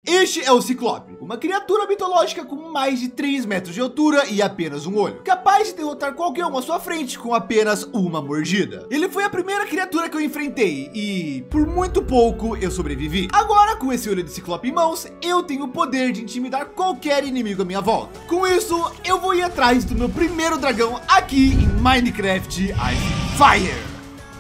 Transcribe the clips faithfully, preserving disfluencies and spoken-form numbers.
Este é o Ciclope, uma criatura mitológica com mais de três metros de altura e apenas um olho, capaz de derrotar qualquer um à sua frente com apenas uma mordida. Ele foi a primeira criatura que eu enfrentei e por muito pouco eu sobrevivi. Agora, com esse olho de Ciclope em mãos, eu tenho o poder de intimidar qualquer inimigo à minha volta. Com isso, eu vou ir atrás do meu primeiro dragão aqui em Minecraft Icefire.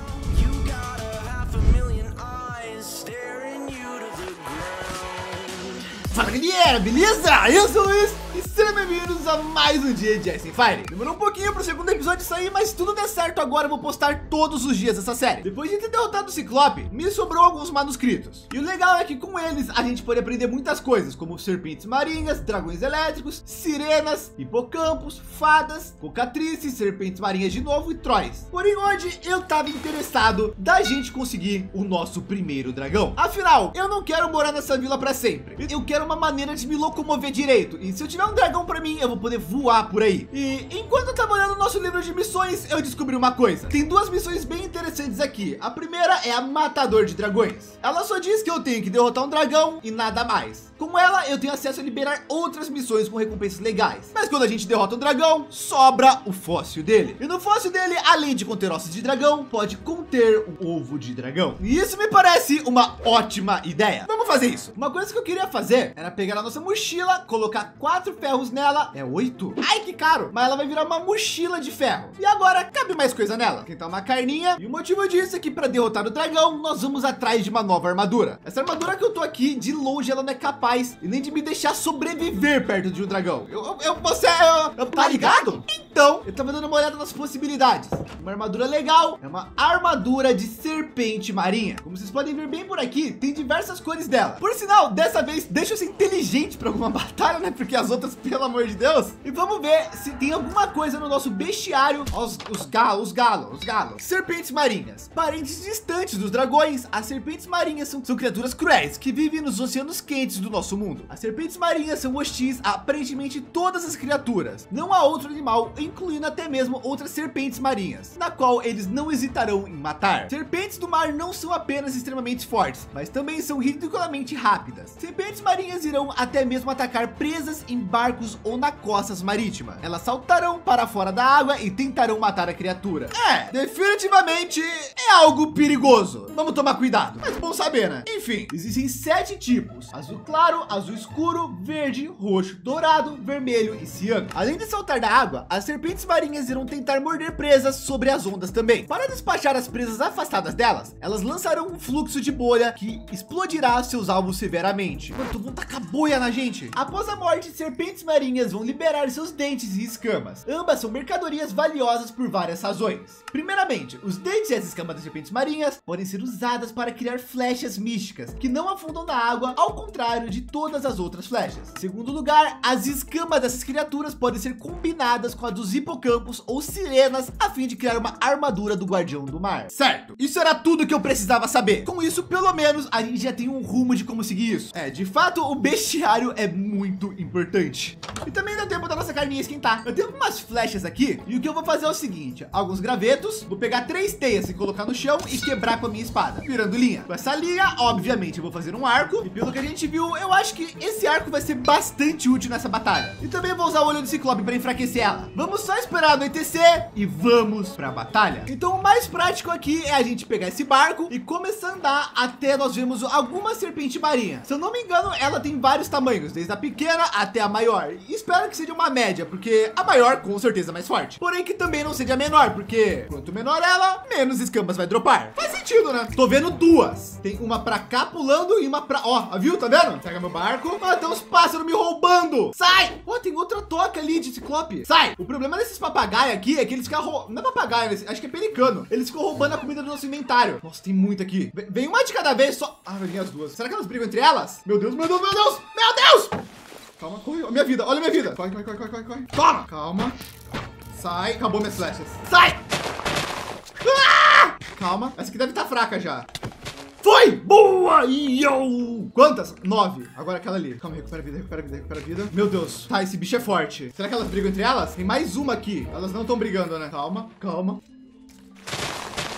Fala galera, beleza? Eu sou o Luiz e sejam bem-vindos a mais um dia de Icefire. Demorou um pouquinho pro segundo episódio sair, mas se tudo der certo agora eu vou postar todos os dias essa série. Depois de ter derrotado o Ciclope, me sobrou alguns manuscritos. E o legal é que com eles a gente pode aprender muitas coisas, como serpentes marinhas, dragões elétricos, sirenas, hipocampos, fadas, cocatrices, serpentes marinhas de novo e tróis. Porém hoje eu tava interessado da gente conseguir o nosso primeiro dragão. Afinal, eu não quero morar nessa vila para sempre. Eu quero uma maneira de me locomover direito. E se eu tiver um dragão para mim, eu vou poder voar por aí. E enquanto eu tava olhando o nosso livro de missões, eu descobri uma coisa. Tem duas missões bem interessantes aqui. A primeira é a Matador de Dragões. Ela só diz que eu tenho que derrotar um dragão e nada mais. Com ela, eu tenho acesso a liberar outras missões com recompensas legais. Mas quando a gente derrota um dragão, sobra o fóssil dele. E no fóssil dele, além de conter ossos de dragão, pode conter um ovo de dragão. E isso me parece uma ótima ideia. Vamos fazer isso. Uma coisa que eu queria fazer era pegar a nossa mochila, colocar quatro ferros nela. É oito? Ai, que caro. Mas ela vai virar uma mochila de ferro. E agora, cabe mais coisa nela. Tentar uma carninha. E o motivo disso é que para derrotar o dragão, nós vamos atrás de uma nova armadura. Essa armadura que eu tô aqui, de longe, ela não é capaz e nem de me deixar sobreviver perto de um dragão. Eu, eu você, eu, eu, tá ligado? Então, eu tava dando uma olhada nas possibilidades. Uma armadura legal é uma armadura de serpente marinha. Como vocês podem ver bem por aqui, tem diversas cores dela. Por sinal, dessa vez, deixa eu ser inteligente para alguma batalha, né? Porque as outras, pelo amor de Deus. E vamos ver se tem alguma coisa no nosso bestiário. Os, os galos, os galos, os galos. Serpentes marinhas. Parentes distantes dos dragões, as serpentes marinhas são, são criaturas cruéis que vivem nos oceanos quentes do nosso mundo. As serpentes marinhas são hostis a aparentemente todas as criaturas. Não há outro animal, incluindo até mesmo outras serpentes marinhas, na qual eles não hesitarão em matar. Serpentes do mar não são apenas extremamente fortes, mas também são ridiculamente rápidas. Serpentes marinhas irão até mesmo atacar presas em barcos ou na costas marítima. Elas saltarão para fora da água e tentarão matar a criatura. É, definitivamente é algo perigoso. Vamos tomar cuidado, mas bom saber, né? Enfim, existem sete tipos: azul claro, azul escuro, verde, roxo, dourado, vermelho e ciano. Além de saltar da água, as serpentes marinhas irão tentar morder presas sobre as ondas também. Para despachar as presas afastadas delas, elas lançarão um fluxo de bolha que explodirá seus alvos severamente. Mano, vão tacar bolha na gente. Após a morte, serpentes marinhas vão liberar seus dentes e escamas. Ambas são mercadorias valiosas por várias razões. Primeiramente, os dentes e as escamas das serpentes marinhas podem ser usadas para criar flechas místicas que não afundam na água, ao contrário de todas as outras flechas. Segundo lugar, as escamas dessas criaturas podem ser combinadas com a dos hipocampos ou sirenas a fim de criar uma armadura do guardião do mar. Certo, isso era tudo que eu precisava saber. Com isso, pelo menos a gente já tem um rumo de como seguir isso. É, de fato, o bestiário é muito importante. E também dá tempo da nossa carninha esquentar. Eu tenho algumas flechas aqui e o que eu vou fazer é o seguinte: alguns gravetos, vou pegar três teias e colocar no chão e quebrar com a minha espada, virando linha. Com essa linha, obviamente, eu vou fazer um arco e pelo que a gente viu, eu acho que esse arco vai ser bastante útil nessa batalha. E também vou usar o olho do Ciclope para enfraquecer ela. Vamos só esperar anoitecer e vamos para a batalha. Então o mais prático aqui é a gente pegar esse barco e começar a andar até nós vemos alguma serpente marinha. Se eu não me engano, ela tem vários tamanhos, desde a pequena até a maior. E espero que seja uma média, porque a maior com certeza é mais forte. Porém que também não seja menor, porque quanto menor ela, menos escamas vai dropar. Faz sentido, né? Tô vendo duas. Tem uma para cá pulando e uma para... Ó, viu? Tá vendo? Pega meu barco. Ah, tem uns pássaros me roubando. Sai! Ó, tem outra toca ali de Ciclope. Sai! O problema desses papagaios aqui é que eles ficam... Rou... Não é papagaio, acho que é pelicano. Eles ficam roubando a comida do nosso inventário. Nossa, tem muito aqui. Vem uma de cada vez só. Ah, vai vir as duas. Será que elas brigam entre elas? Meu Deus, meu Deus, meu Deus! Meu Deus! Calma, corre. Olha minha vida, olha minha vida. Corre, corre, corre, corre, corre, corre. Toma! Calma. Sai. Acabou minhas flechas. Sai! Ah! Calma. Essa aqui deve estar fraca já. Foi! Boa! Yo! Quantas? Nove. Agora aquela ali. Calma, recupera a vida, recupera a vida, recupera a vida. Meu Deus. Tá, esse bicho é forte. Será que elas brigam entre elas? Tem mais uma aqui. Elas não estão brigando, né? Calma, calma.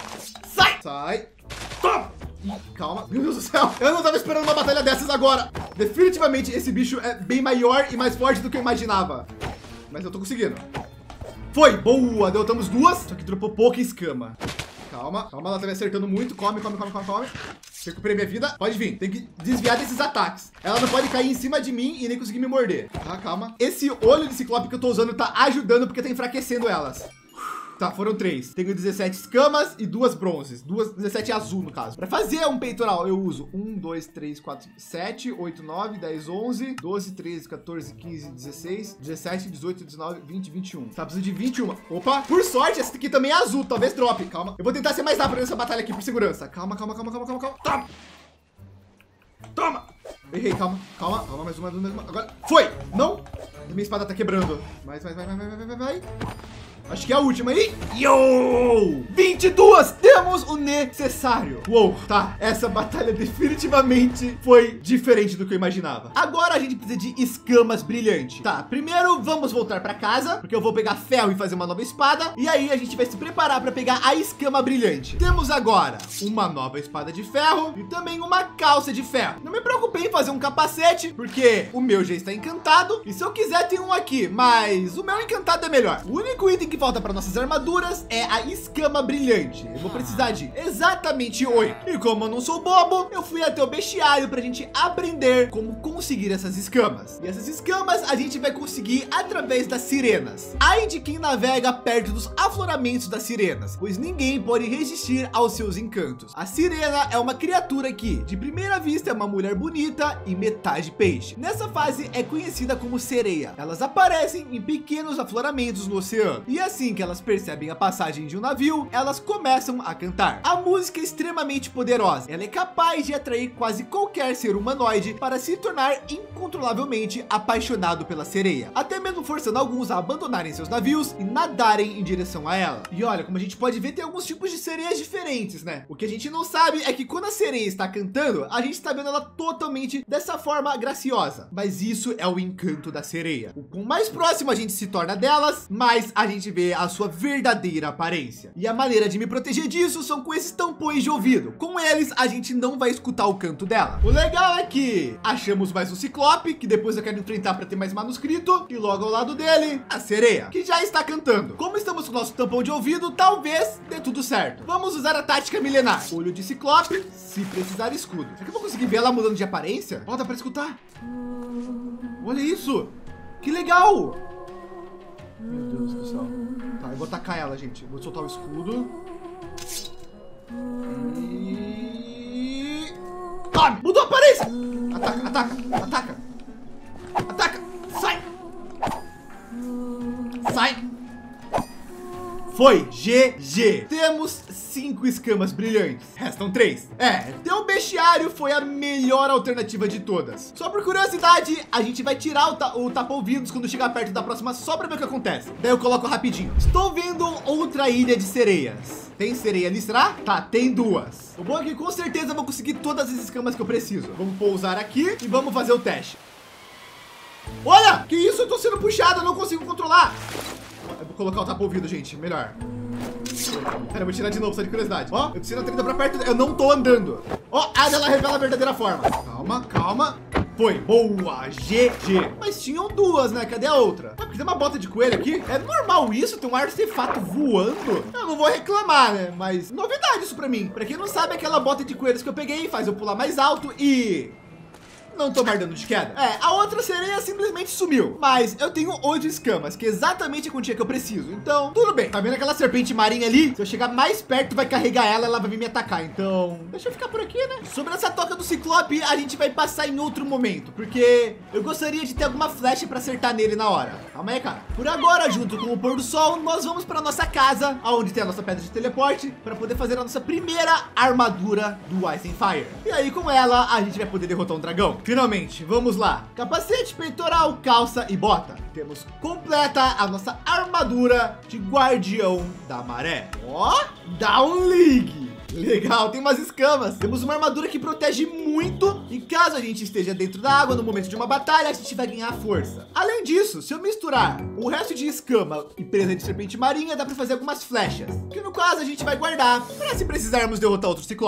Sai! Sai. Toma! Ih, calma. Meu Deus do céu. Eu não tava esperando uma batalha dessas agora. Definitivamente esse bicho é bem maior e mais forte do que eu imaginava. Mas eu tô conseguindo. Foi, boa, derrotamos duas, só que dropou pouca escama. Calma, calma, ela tá me acertando muito. Come, come, come, come, come. Recuperei minha vida. Pode vir, tem que desviar desses ataques. Ela não pode cair em cima de mim e nem conseguir me morder. Tá, calma. Esse olho de ciclope que eu tô usando tá ajudando porque tá enfraquecendo elas. Tá, foram três. Tenho dezessete escamas e duas bronzes. Duas, dezessete azul, no caso. Para fazer um peitoral, eu uso um, dois, três, quatro, sete, oito, nove, dez, onze, doze, treze, quatorze, quinze, dezesseis, dezessete, dezoito, dezenove, vinte, vinte e um. Tá precisando de vinte e um. Opa, por sorte, essa aqui também é azul. Talvez drop. Calma. Eu vou tentar ser mais rápido nessa batalha aqui por segurança. Calma, calma, calma, calma, calma, calma. Toma. Toma. Errei, calma, calma, calma, mais uma, mais uma. Agora, foi. Não. Minha espada tá quebrando. Vai, vai, vai, vai, vai, vai, vai, vai. Acho que é a última aí. Yo! vinte e duas! Temos o necessário. Uou, tá. Essa batalha definitivamente foi diferente do que eu imaginava. Agora a gente precisa de escamas brilhantes. Tá, primeiro vamos voltar para casa, porque eu vou pegar ferro e fazer uma nova espada. E aí a gente vai se preparar para pegar a escama brilhante. Temos agora uma nova espada de ferro e também uma calça de ferro. Não me preocupei em fazer um capacete, porque o meu já está encantado. E se eu quiser tem um aqui, mas o meu encantado é melhor. O único item que falta para nossas armaduras é a escama brilhante. Eu vou precisar de exatamente oito. E como eu não sou bobo, eu fui até o bestiário para a gente aprender como conseguir essas escamas. E essas escamas a gente vai conseguir através das sirenas. Ai de quem navega perto dos afloramentos das sirenas, pois ninguém pode resistir aos seus encantos. A sirena é uma criatura que, de primeira vista, é uma mulher bonita e metade peixe. Nessa fase é conhecida como sereia. Elas aparecem em pequenos afloramentos no oceano. E assim que elas percebem a passagem de um navio, elas começam a cantar. A música é extremamente poderosa. Ela é capaz de atrair quase qualquer ser humanoide para se tornar incontrolavelmente apaixonado pela sereia, até mesmo forçando alguns a abandonarem seus navios e nadarem em direção a ela. E olha, como a gente pode ver, tem alguns tipos de sereias diferentes, né? O que a gente não sabe é que quando a sereia está cantando, a gente está vendo ela totalmente dessa forma graciosa. Mas isso é o encanto da sereia. O quanto mais próximo a gente se torna delas, mais a gente vê a sua verdadeira aparência. E a maneira de me proteger disso são com esses tampões de ouvido. Com eles a gente não vai escutar o canto dela. O legal é que achamos mais um ciclope, que depois eu quero enfrentar para ter mais manuscrito, e logo ao lado dele a sereia, que já está cantando. Como estamos com o nosso tampão de ouvido, talvez dê tudo certo. Vamos usar a tática milenar. Olho de ciclope, se precisar escudo. Será que eu vou conseguir ver ela mudando de aparência? Ó, dá para escutar. Olha isso. Que legal. Meu Deus do céu. Tá, eu vou atacar ela, gente. Vou soltar o escudo. E... Tome! Mudou a aparência! Ataca, ataca, ataca. Ataca! Sai! Sai! Foi! G G! Temos cinco escamas brilhantes. Restam três. É, ter o bestiário foi a melhor alternativa de todas. Só por curiosidade, a gente vai tirar o, ta o tapa-ouvidos quando chegar perto da próxima só para ver o que acontece. Daí eu coloco rapidinho. Estou vendo outra ilha de sereias. Tem sereia ali, será? Tá, tem duas. O bom é que com certeza eu vou conseguir todas as escamas que eu preciso. Vamos pousar aqui e vamos fazer o teste. Olha, que isso? Eu tô sendo puxado, eu não consigo controlar. Eu vou colocar o tapa-ouvido, gente, melhor. Pera, eu vou tirar de novo, só de curiosidade. Ó, eu tô sendo trinta pra perto, eu não tô andando. Ó, a dela revela a verdadeira forma. Calma, calma. Foi, boa, G G. Mas tinham duas, né? Cadê a outra? Ah, porque tem uma bota de coelho aqui. É normal isso? Tem um artefato voando? Eu não vou reclamar, né? Mas novidade isso pra mim. Pra quem não sabe, aquela bota de coelhos que eu peguei faz eu pular mais alto e... não tomar dano de queda. É, a outra sereia simplesmente sumiu. Mas eu tenho oito escamas, que é exatamente a quantia que eu preciso. Então, tudo bem. Tá vendo aquela serpente marinha ali? Se eu chegar mais perto, vai carregar ela, ela vai vir me atacar. Então, deixa eu ficar por aqui, né? Sobre essa toca do ciclope, a gente vai passar em outro momento, porque eu gostaria de ter alguma flecha para acertar nele na hora. Calma aí, cara. Por agora, junto com o pôr do sol, nós vamos para nossa casa, onde tem a nossa pedra de teleporte, para poder fazer a nossa primeira armadura do Ice and Fire. E aí, com ela, a gente vai poder derrotar um dragão. Finalmente, vamos lá. Capacete, peitoral, calça e bota. Temos completa a nossa armadura de guardião da maré. Ó, Down League. Legal, tem umas escamas. Temos uma armadura que protege muito e caso a gente esteja dentro da água no momento de uma batalha, a gente vai ganhar força. Além disso, se eu misturar o resto de escama e presa de serpente marinha, dá para fazer algumas flechas, que no caso a gente vai guardar para se precisarmos derrotar outro ciclope.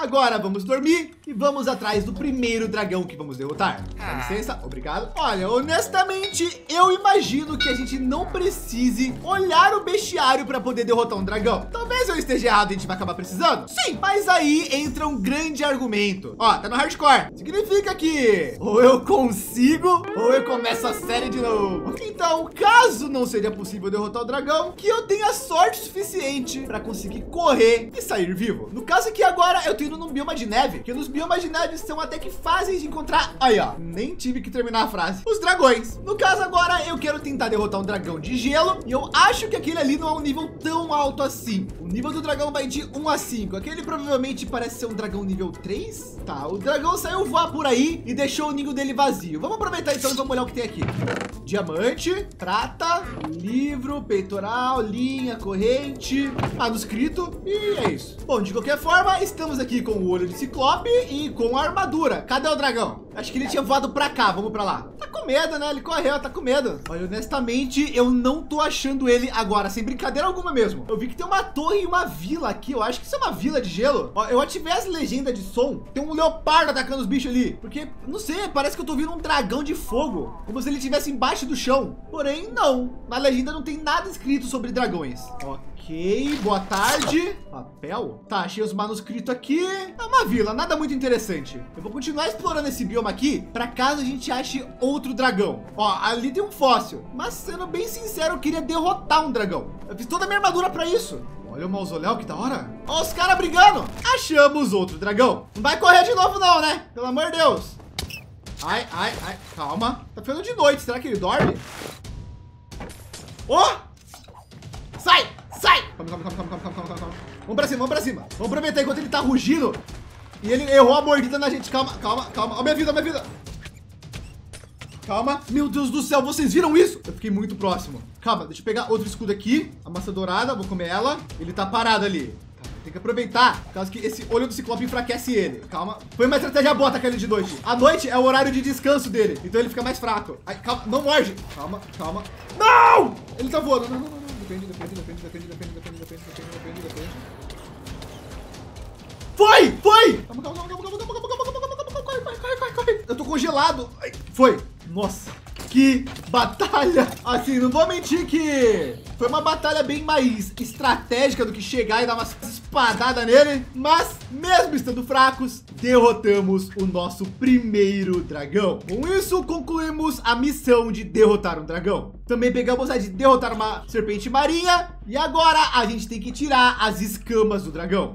Agora vamos dormir e vamos atrás do primeiro dragão que vamos derrotar. Dá licença, obrigado. Olha, honestamente, eu imagino que a gente não precise olhar o bestiário para poder derrotar um dragão. Talvez eu esteja errado e a gente vai acabar precisando. Sim, mas aí entra um grande argumento. Ó, tá no hardcore. Significa que ou eu consigo ou eu começo a série de novo. Então, caso não seja possível derrotar o dragão, que eu tenha sorte suficiente para conseguir correr e sair vivo. No caso aqui agora, eu tô indo num bioma de neve, que nos biomas de neve são até que fáceis de encontrar. Aí, ó, nem tive que terminar a frase. Os dragões. No caso agora, eu quero tentar derrotar um dragão de gelo e eu acho que aquele ali não é um nível tão alto assim. O nível do dragão vai de um a cinco. Aquele provavelmente parece ser um dragão nível três. Tá, o dragão saiu voar por aí e deixou o ninho dele vazio. Vamos aproveitar então e vamos olhar o que tem aqui. Diamante, prata, livro, peitoral, linha, corrente, manuscrito e é isso. Bom, de qualquer forma, estamos aqui com o olho de ciclope e com a armadura. Cadê o dragão? Acho que ele tinha voado pra cá, vamos pra lá. Tá com medo, né? Ele correu, tá com medo. Olha, honestamente, eu não tô achando ele agora, sem brincadeira alguma mesmo. Eu vi que tem uma torre e uma vila aqui, eu acho que isso é uma vila de gelo. Ó, eu ativei as legendas de som, tem um leopardo atacando os bichos ali. Porque, não sei, parece que eu tô vendo um dragão de fogo, como se ele estivesse embaixo do chão. Porém, não. Na legenda não tem nada escrito sobre dragões. Ok, boa tarde. Papel? Tá, achei os manuscritos aqui. É uma vila, nada muito interessante. Eu vou continuar explorando esse bioma aqui, para caso a gente ache outro dragão. Ó, ali tem um fóssil. Mas sendo bem sincero, eu queria derrotar um dragão. Eu fiz toda a minha armadura para isso. Olha o mausoléu, que da hora. Ó, os caras brigando. Achamos outro dragão. Não vai correr de novo não, né? Pelo amor de Deus. Ai, ai, ai. Calma. Tá ficando de noite. Será que ele dorme? Ó! Oh! Sai! Sai! Calma, calma, calma, calma, calma, calma, calma. Vamos pra cima, vamos pra cima. Vamos aproveitar enquanto ele tá rugindo. E ele errou a mordida na gente. Calma, calma, calma. Ó, minha vida, minha vida. Calma. Meu Deus do céu, vocês viram isso? Eu fiquei muito próximo. Calma, deixa eu pegar outro escudo aqui. A maçã dourada, vou comer ela. Ele tá parado ali. Tem que aproveitar, por causa que esse olho do ciclope enfraquece ele. Calma. Foi uma estratégia boa atacar ele de noite. A noite é o horário de descanso dele, então ele fica mais fraco. Ai, calma, não morde. Calma, calma. Não! Ele tá voando. Não, não, não, não. Depende, depende, depende, depende, depende, depende, depende, depende, depende, depende. Foi! Foi! Calma, calma, calma, calma, calma, calma, calma, calma, calma, calma, corre, corre, corre, corre, corre. Eu tô congelado. Ai, foi. Nossa, que batalha. Assim, não vou mentir que foi uma batalha bem mais estratégica do que chegar e dar uma espadada nele. Mas, mesmo estando fracos, derrotamos o nosso primeiro dragão. Com isso, concluímos a missão de derrotar um dragão. Também pegamos a de derrotar uma serpente marinha. E agora a gente tem que tirar as escamas do dragão.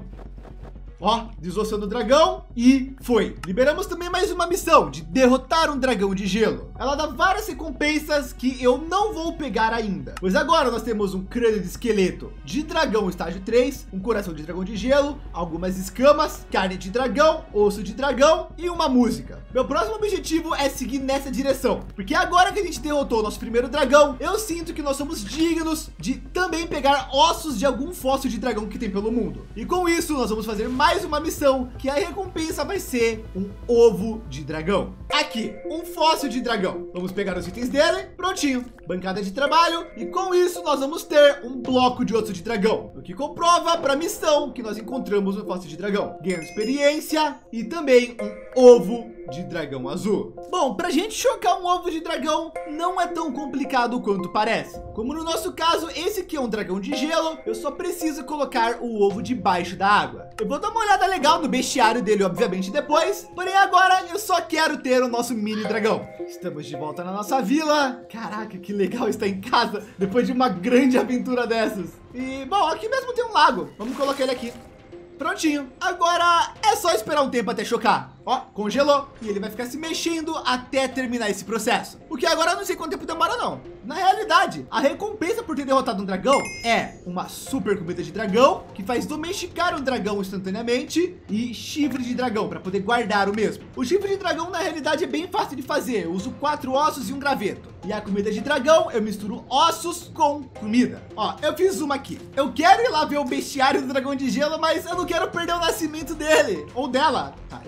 Ó, desossando o dragão e foi. Liberamos também mais uma missão de derrotar um dragão de gelo. Ela dá várias recompensas que eu não vou pegar ainda, pois agora nós temos um crânio de esqueleto de dragão estágio três, um coração de dragão de gelo, algumas escamas, carne de dragão, osso de dragão e uma música. Meu próximo objetivo é seguir nessa direção, porque agora que a gente derrotou o nosso primeiro dragão, eu sinto que nós somos dignos de também pegar ossos de algum fóssil de dragão que tem pelo mundo. E com isso nós vamos fazer mais mais uma missão, que a recompensa vai ser um ovo de dragão. Aqui, um fóssil de dragão. Vamos pegar os itens dele, prontinho. Bancada de trabalho, e com isso nós vamos ter um bloco de osso de dragão, o que comprova para a missão que nós encontramos no fóssil de dragão. Ganhando experiência e também um ovo de dragão azul. Bom, pra gente chocar um ovo de dragão não é tão complicado quanto parece. Como no nosso caso, esse aqui é um dragão de gelo, eu só preciso colocar o ovo debaixo da água. Eu vou dar uma olhada legal no bestiário dele, obviamente, depois. Porém, agora eu só quero ter o nosso mini dragão. Estamos de volta na nossa vila. Caraca, que legal estar em casa depois de uma grande aventura dessas. E, bom, aqui mesmo tem um lago. Vamos colocar ele aqui. Prontinho. Agora é só esperar um tempo até chocar. Ó, congelou. E ele vai ficar se mexendo até terminar esse processo. O que agora eu não sei quanto tempo demora não. Na realidade, a recompensa por ter derrotado um dragão é uma super comida de dragão, que faz domesticar um dragão instantaneamente, e chifre de dragão para poder guardar o mesmo. O chifre de dragão na realidade é bem fácil de fazer. Eu uso quatro ossos e um graveto. E a comida de dragão, eu misturo ossos com comida. Ó, eu fiz uma aqui. Eu quero ir lá ver o bestiário do dragão de gelo, mas eu não quero perder o nascimento dele ou dela. Tá, eu vou rapidinho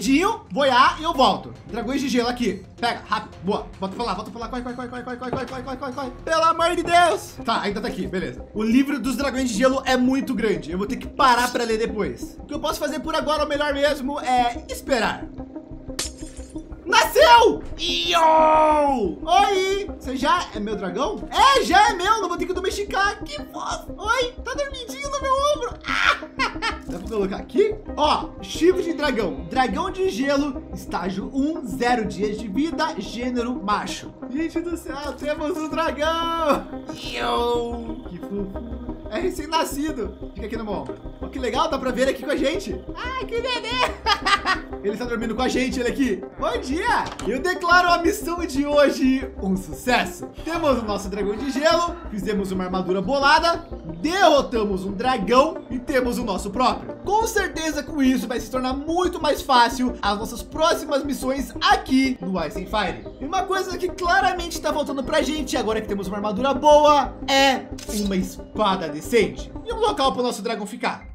rapidinho, voar e eu volto. Dragões de gelo aqui. Pega, rápido, boa. Volta pra lá, volta pra lá, corre, corre, corre, corre, corre, corre, corre, corre, corre, corre. Pelo amor de Deus. Tá, ainda tá aqui, beleza. O livro dos dragões de gelo é muito grande. Eu vou ter que parar pra ler depois. O que eu posso fazer por agora, o melhor mesmo, é esperar. Nasceu! Yo! Oi! Você já é meu dragão? É, já é meu, não vou ter que domesticar. Que fofo! Oi, tá dormidinho no meu ombro. Ah! Dá pra colocar aqui? Ó, chifre de dragão. Dragão de gelo, estágio um, zero dias de vida, gênero macho. Gente do céu, temos um dragão! Yo! Que fofo! É recém-nascido. Fica aqui no meu ombro. Ó, que legal, dá pra ver ele aqui com a gente. Ai, que neném! Ele está dormindo com a gente, ele aqui. Bom dia! Eu declaro a missão de hoje um sucesso. Temos o nosso dragão de gelo, fizemos uma armadura bolada, derrotamos um dragão e temos o nosso próprio. Com certeza com isso vai se tornar muito mais fácil as nossas próximas missões aqui no Ice and Fire. E uma coisa que claramente está faltando pra gente, agora que temos uma armadura boa, é uma espada decente e um local para o nosso dragão ficar.